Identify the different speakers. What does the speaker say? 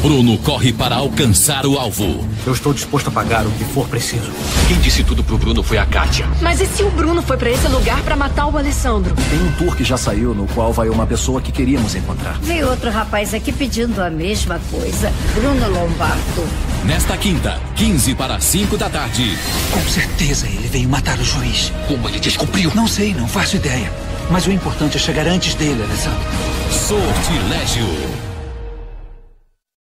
Speaker 1: Bruno corre para alcançar o alvo.
Speaker 2: Eu estou disposto a pagar o que for preciso.
Speaker 3: Quem disse tudo pro Bruno foi a Kátia.
Speaker 4: Mas e se o Bruno foi pra esse lugar pra matar o Alessandro?
Speaker 5: Tem um tour que já saiu, no qual vai uma pessoa que queríamos encontrar.
Speaker 6: Veio outro rapaz aqui pedindo a mesma coisa. Bruno Lombardo.
Speaker 1: Nesta quinta, 15 para 5 da tarde.
Speaker 7: Com certeza ele veio matar o juiz.
Speaker 3: Como ele descobriu?
Speaker 7: Não sei, não faço ideia. Mas o importante é chegar antes dele, Alessandro.
Speaker 1: Sortilégio.